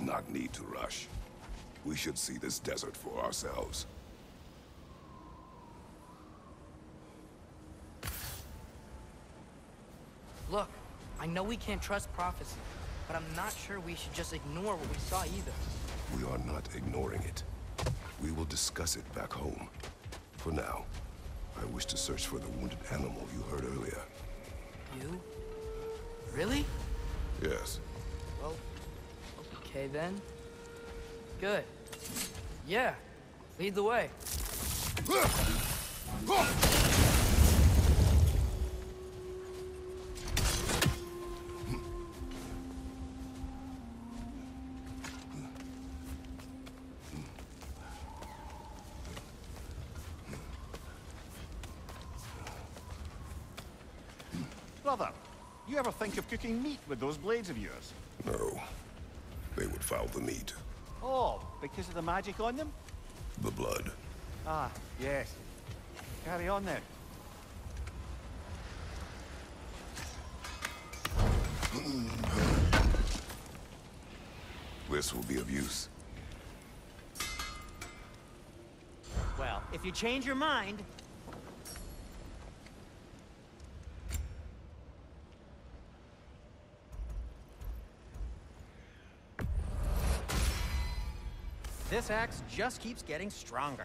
not need to rush. We should see this desert for ourselves. Look, I know we can't trust prophecy, but I'm not sure we should just ignore what we saw either. We are not ignoring it. We will discuss it back home. For now, I wish to search for the wounded animal you heard earlier. You? Really? Yes. Well, okay then. Good. Yeah, lead the way. Brother, you ever think of cooking meat with those blades of yours? No. They would foul the meat. Oh, because of the magic on them? The blood. Ah, yes. Carry on then. This will be of use. Well, if you change your mind... This axe just keeps getting stronger.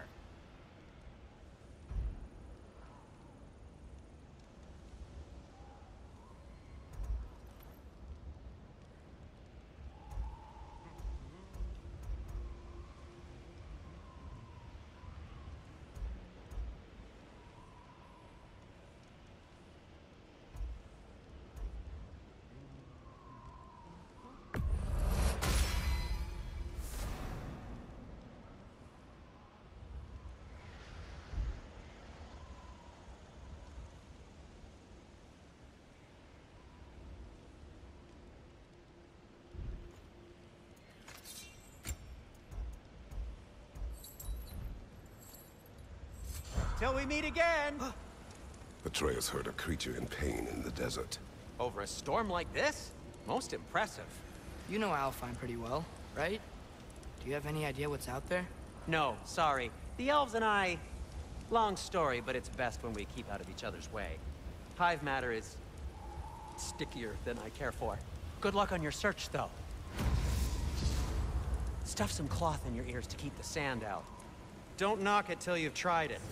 Till we meet again! Atreus heard a creature in pain in the desert. Over a storm like this? Most impressive. You know Alfheim pretty well, right? Do you have any idea what's out there? No, sorry. The elves and I... Long story, but it's best when we keep out of each other's way. Hive matter is... stickier than I care for. Good luck on your search, though. Stuff some cloth in your ears to keep the sand out. Don't knock it till you've tried it.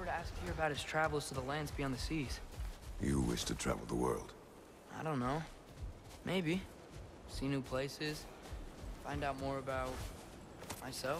to ask here about his travels to the lands beyond the seas. You wish to travel the world? I don't know. Maybe. See new places. Find out more about... myself.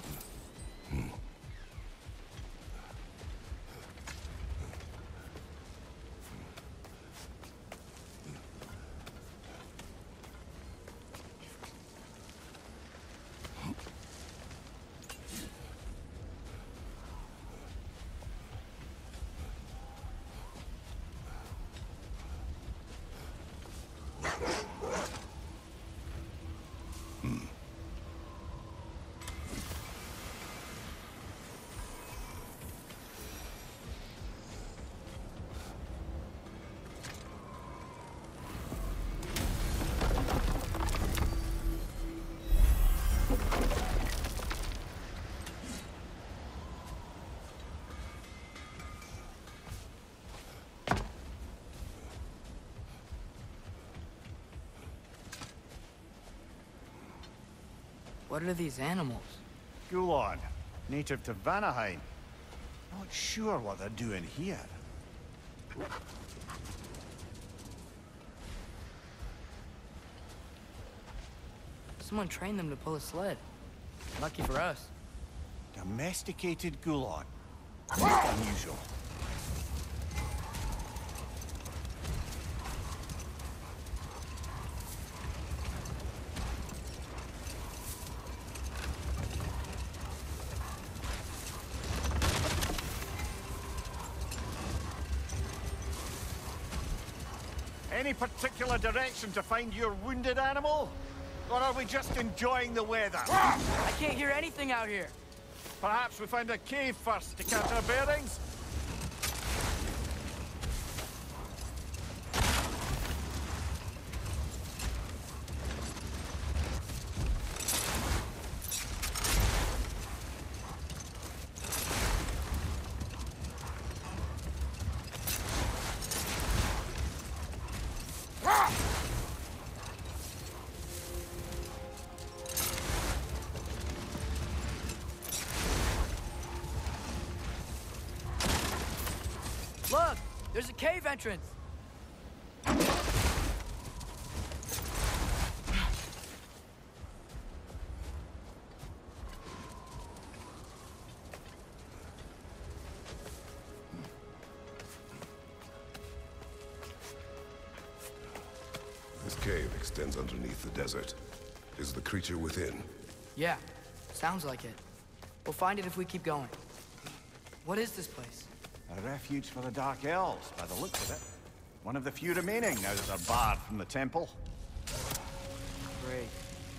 What are these animals? Gulon, native to Vanaheim. Not sure what they're doing here. Someone trained them to pull a sled. Lucky for us. Domesticated Gulon. Most unusual. Any particular direction to find your wounded animal? Or are we just enjoying the weather? I can't hear anything out here. Perhaps we find a cave first to catch our bearings? Look! There's a cave entrance! This cave extends underneath the desert. Is the creature within? Yeah, sounds like it. We'll find it if we keep going. What is this place? A refuge for the Dark Elves, by the looks of it. One of the few remaining now that they're barred from the temple. Great.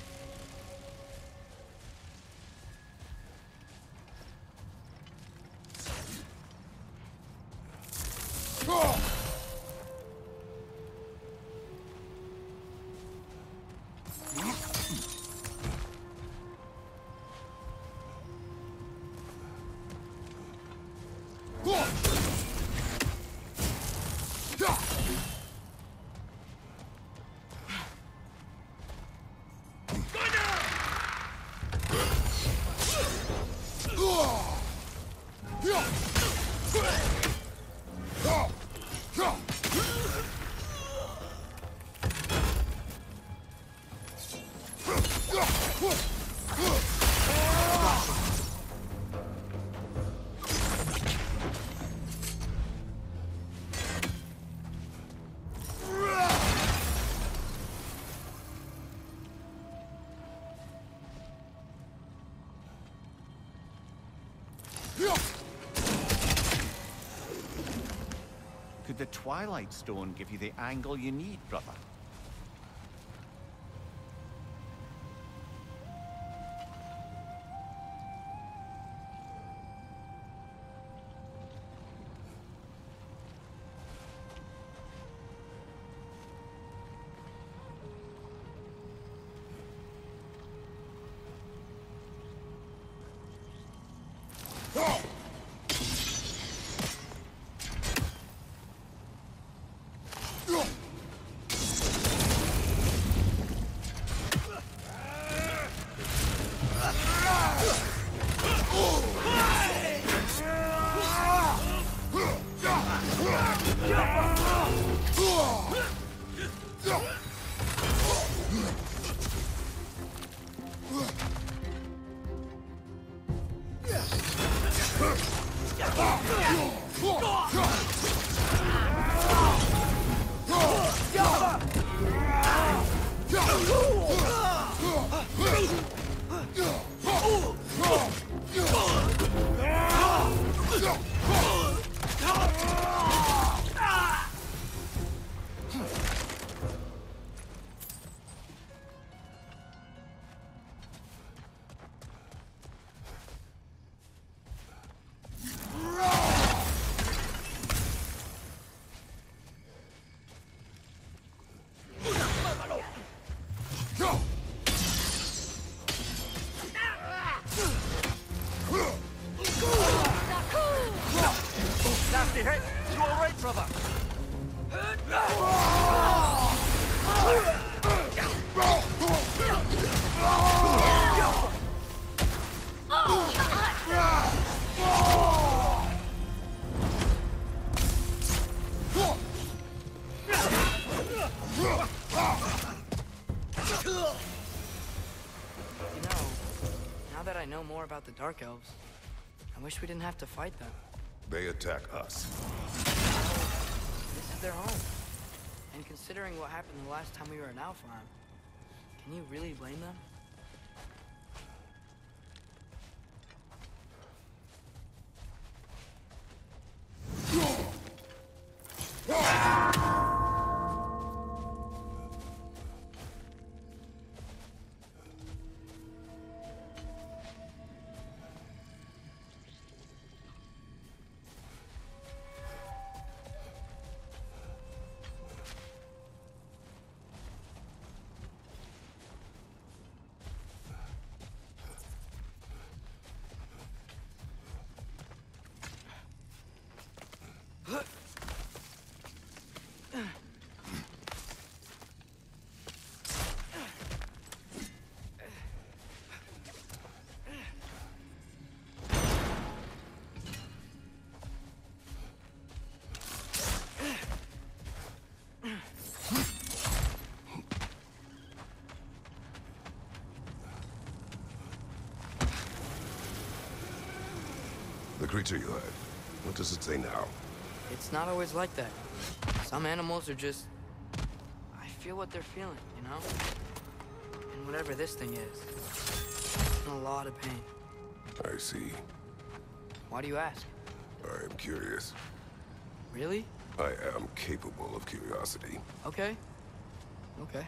Could the Twilight Stone give you the angle you need, brother? You know, now that I know more about the Dark Elves, I wish we didn't have to fight them. They attack us. This is their home. And considering what happened the last time we were in Alfheim, can you really blame them? The creature you had, what does it say now? It's not always like that. Some animals are just... I feel what they're feeling, you know? And whatever this thing is, it's in a lot of pain. I see. Why do you ask? I am curious. Really? I am capable of curiosity. Okay. Okay.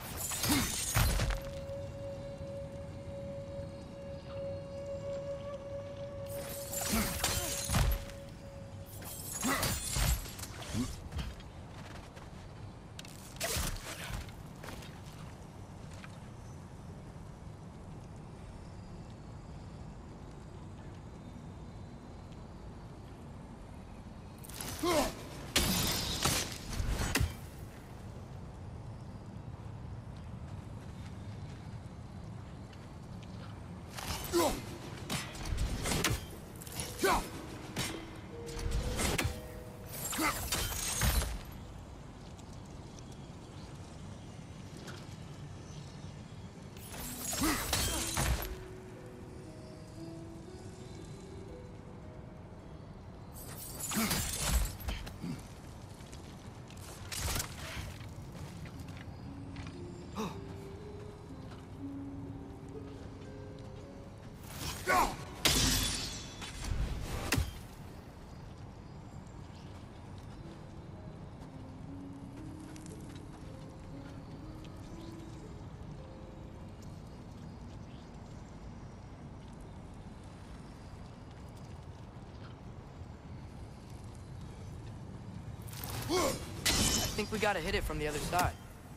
I think we gotta hit it from the other side.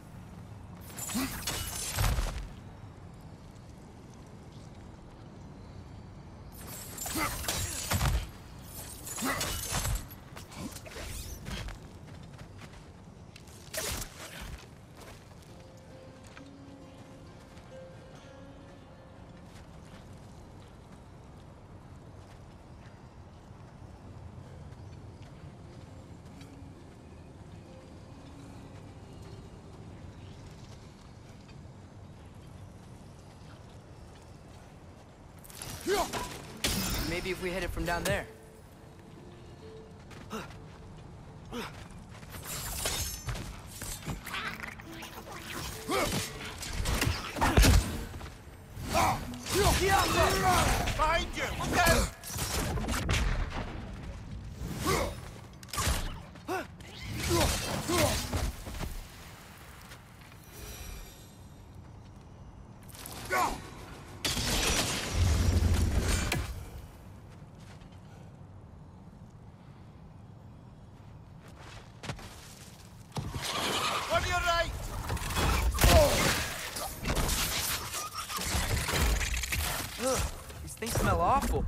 Maybe if we hit it from down there. Behind you! Look out! On your right! Ugh, these things smell awful.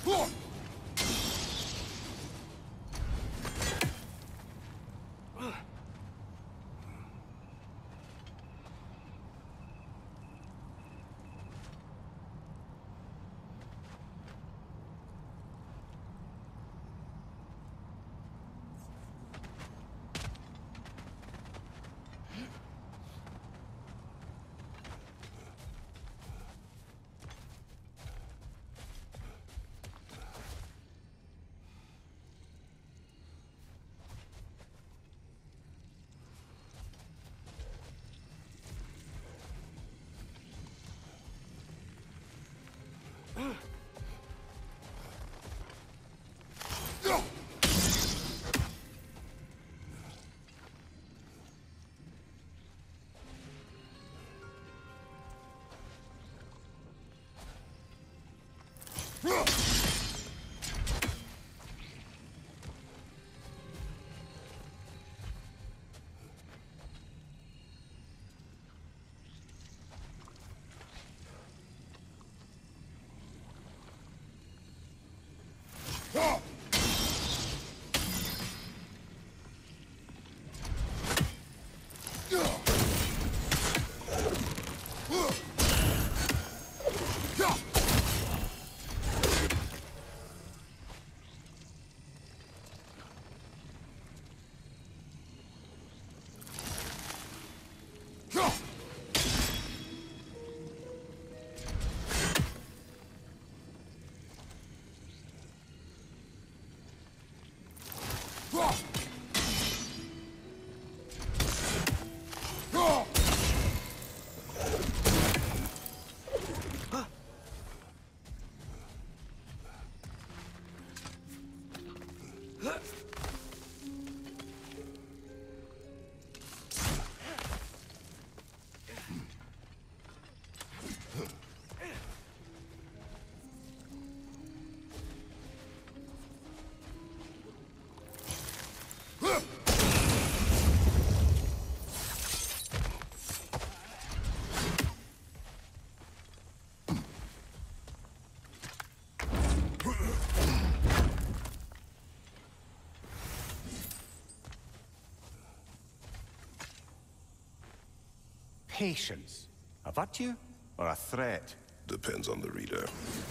Patience. A virtue or a threat? Depends on the reader.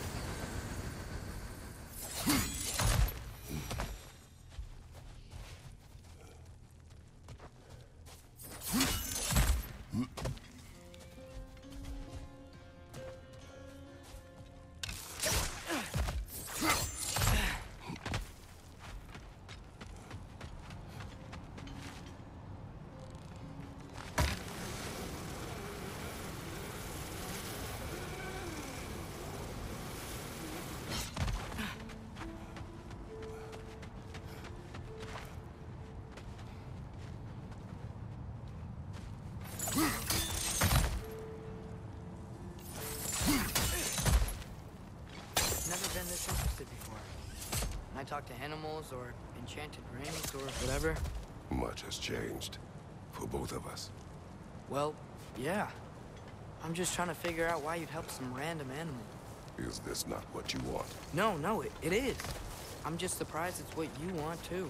Never been this interested before. When I talk to animals or enchanted rings or whatever, Much has changed. For both of us. well, yeah. I'm just trying to figure out why you'd help some random animal. Is this not what you want? No, it is. I'm just surprised it's what you want, too.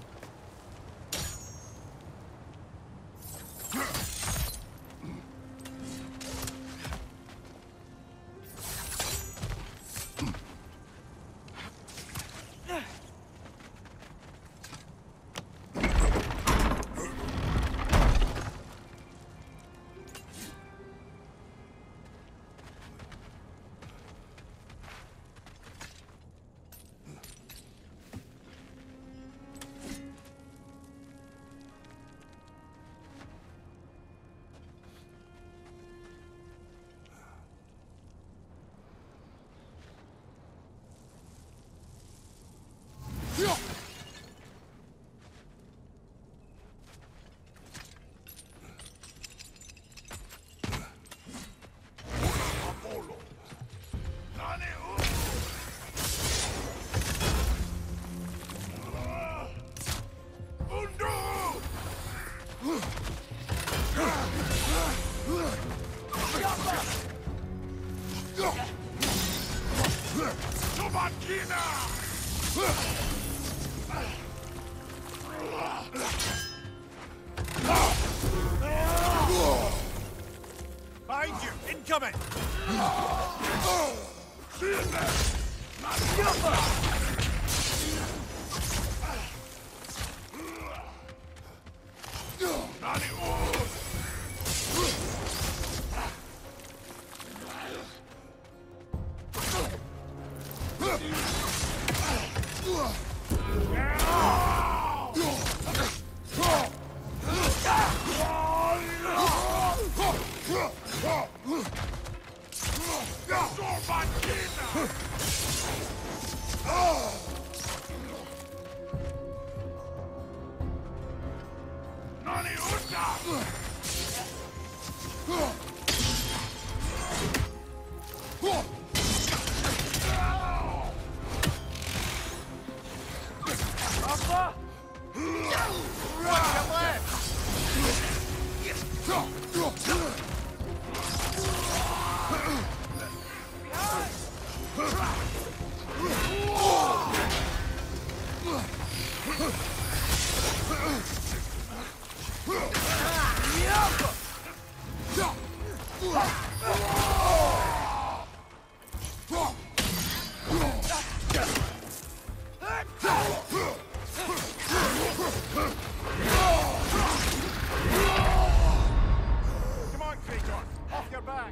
Go! Behind you! Incoming! Come on, Kratos! Off your back!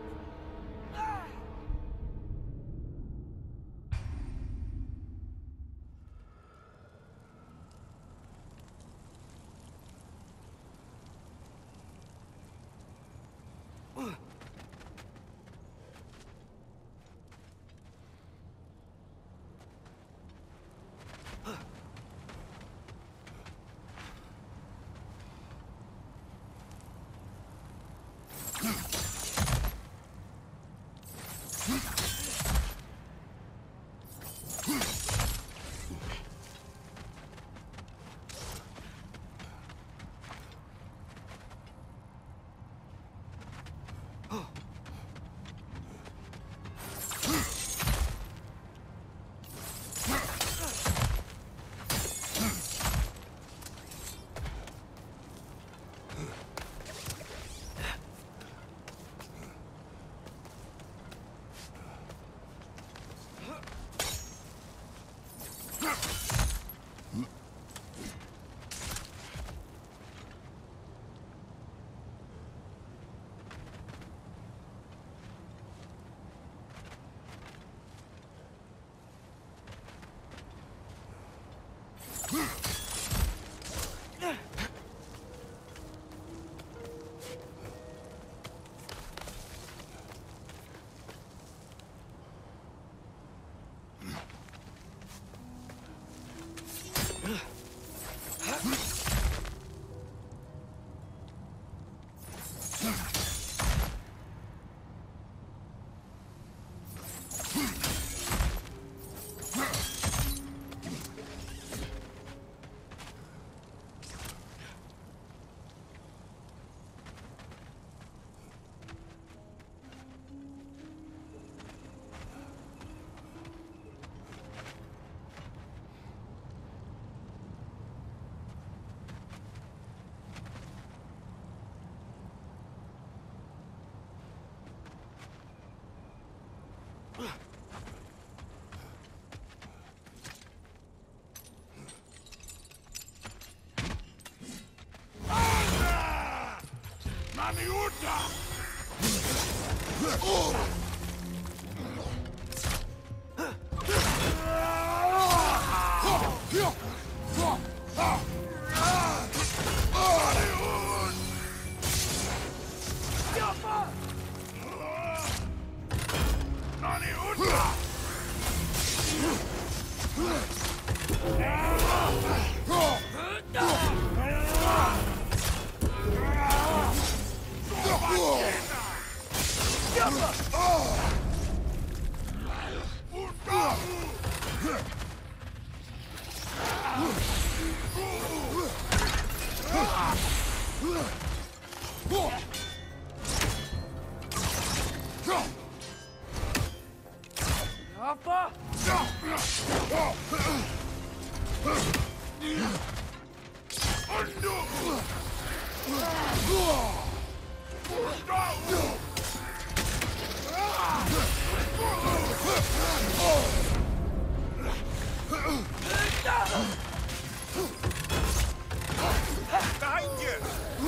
Alpha! Behind you!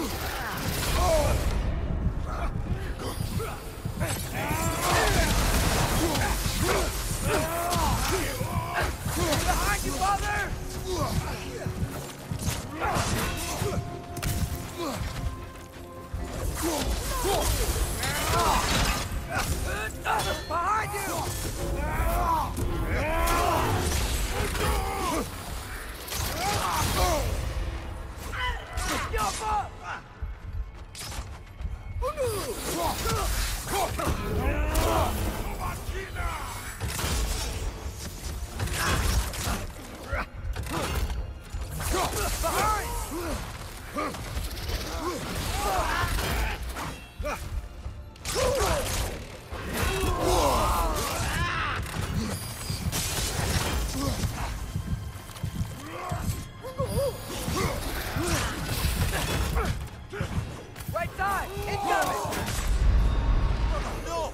Behind you, father! Behind you! Right side! Incoming! No!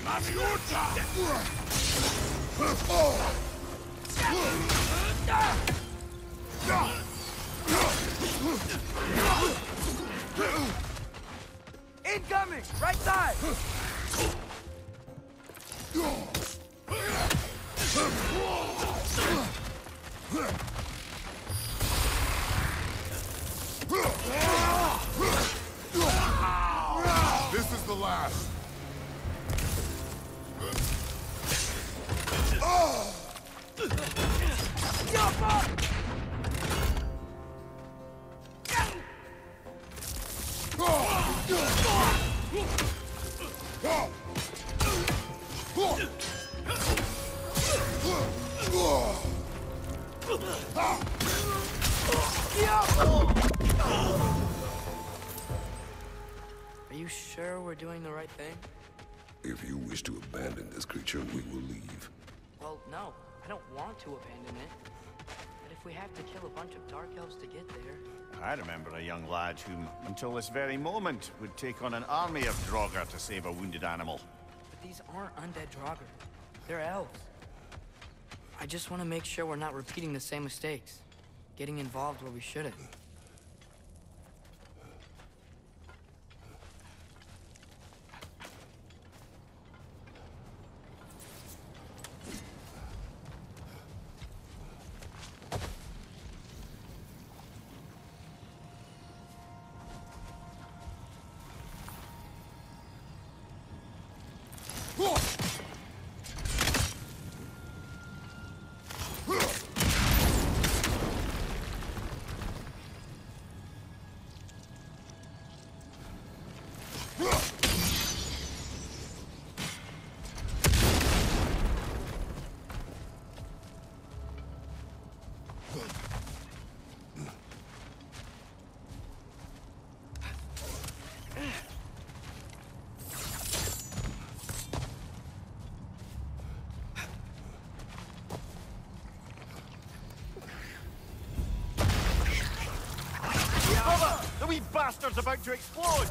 Incoming! Right side! This is the last. Are you sure we're doing the right thing? If you wish to abandon this creature, we will leave. Well, no. I don't want to abandon it. But if we have to kill a bunch of Dark Elves to get there... I remember a young lad who, until this very moment, would take on an army of Draugr to save a wounded animal. But these aren't undead Draugr. They're elves. I just want to make sure we're not repeating the same mistakes. Getting involved where we shouldn't. The wee bastard's about to explode!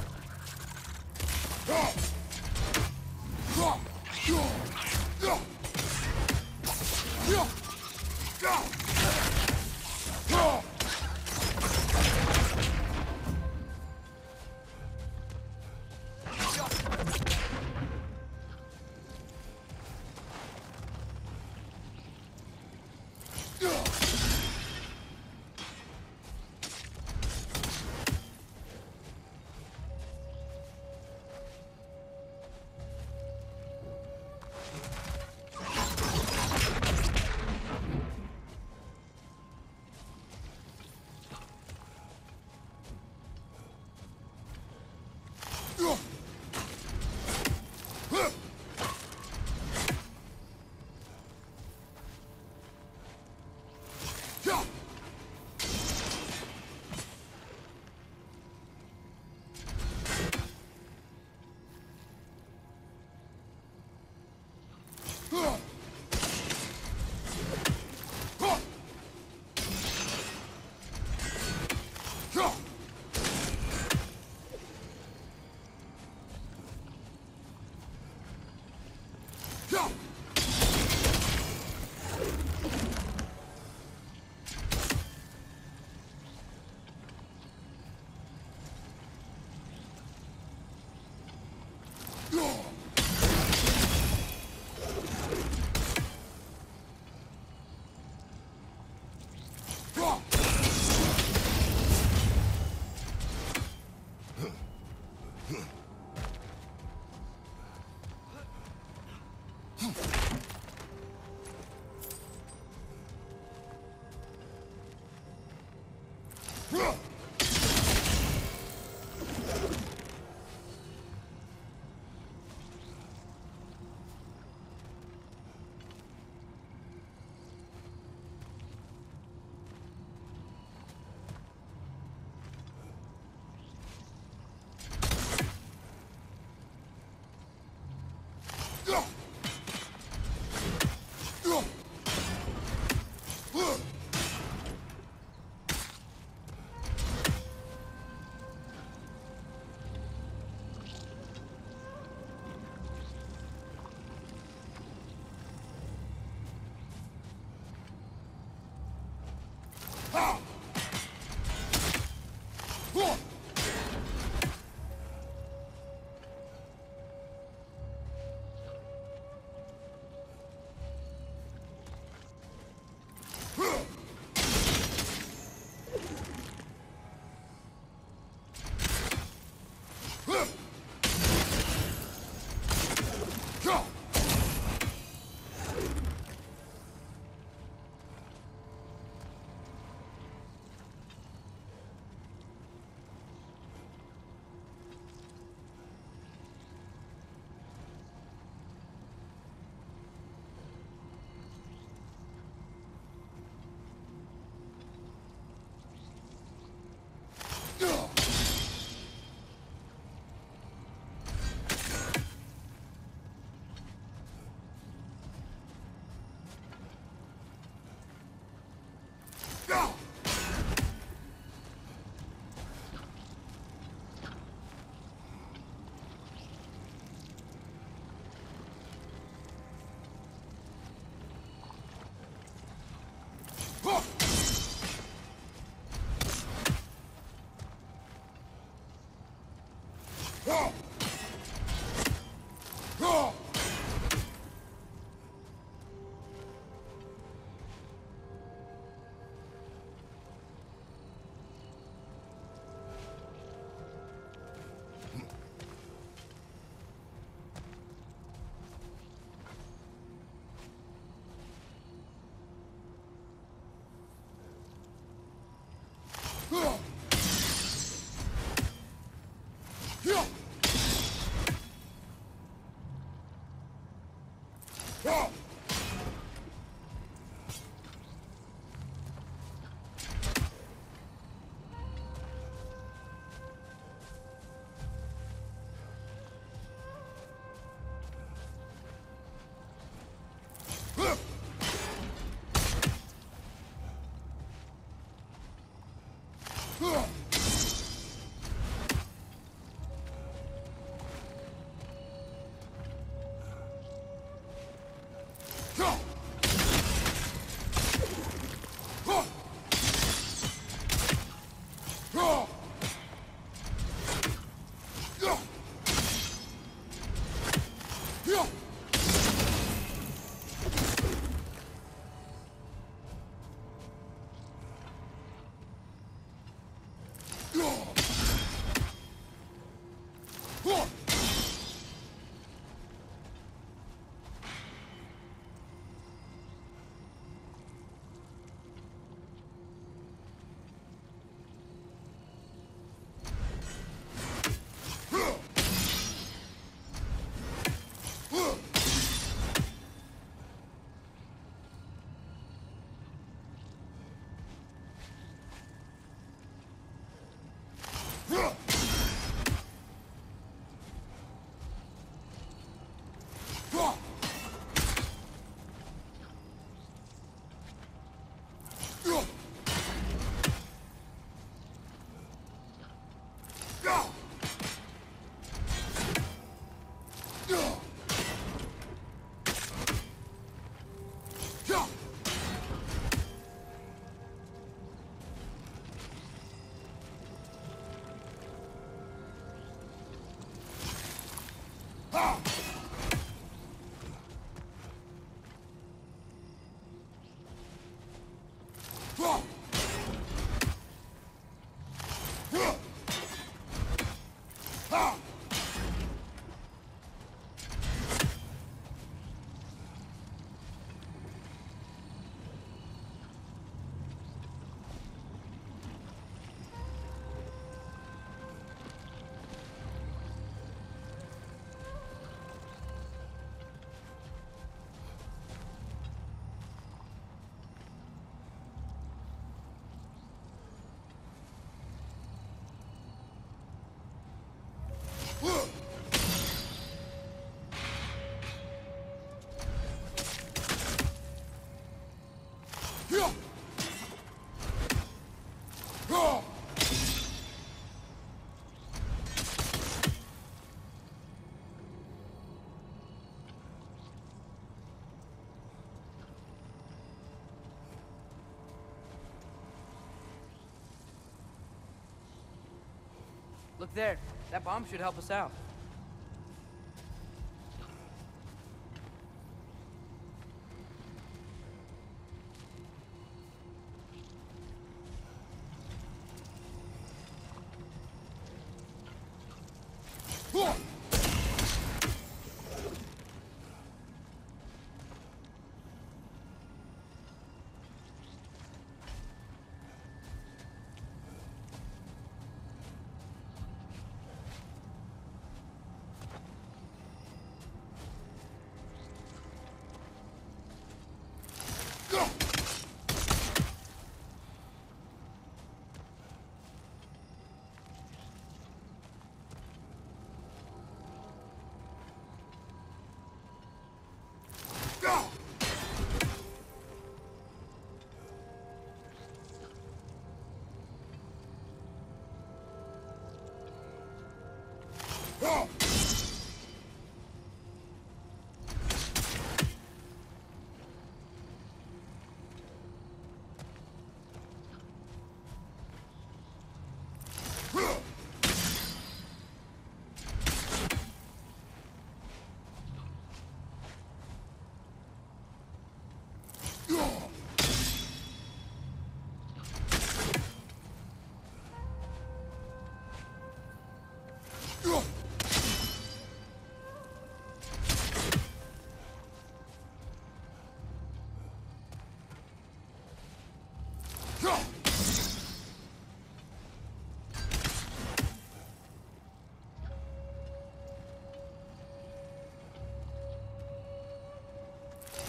Look there. That bomb should help us out.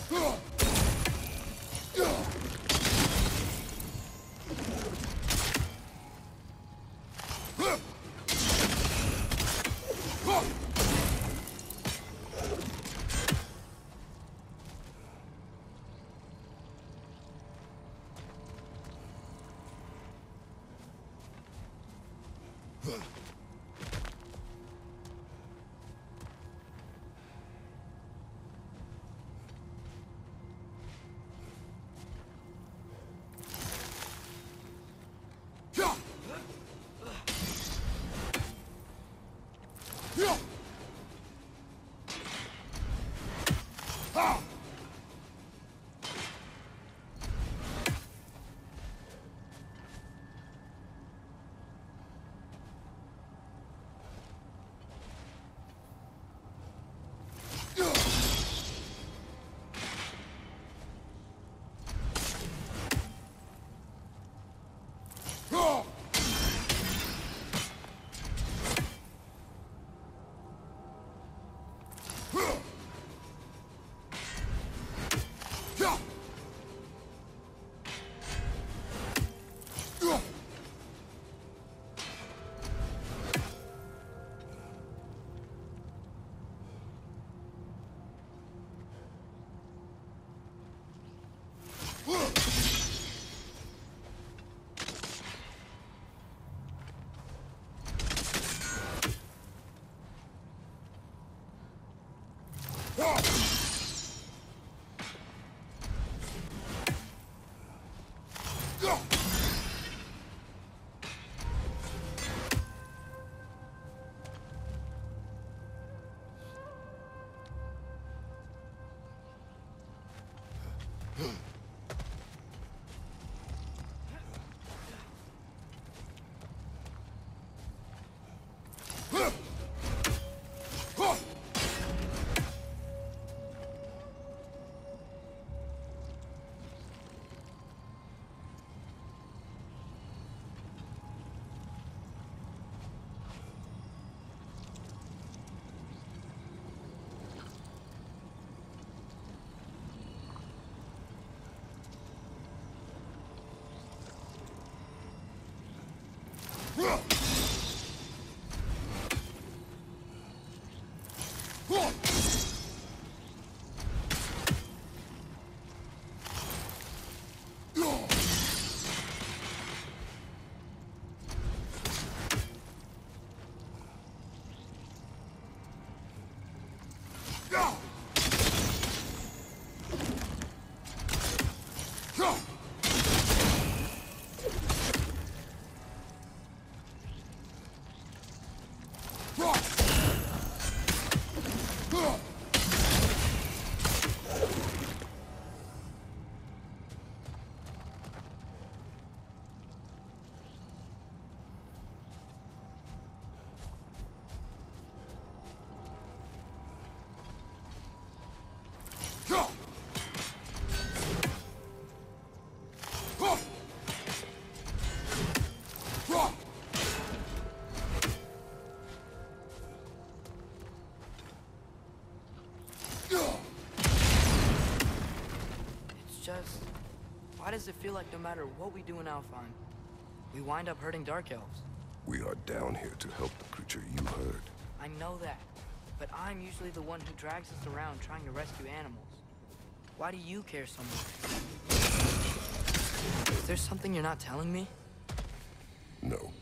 Just, why does it feel like no matter what we do in Alfheim, we wind up hurting Dark Elves? We are down here to help the creature you heard. I know that, but I'm usually the one who drags us around trying to rescue animals. Why do you care so much? Is there something you're not telling me? No.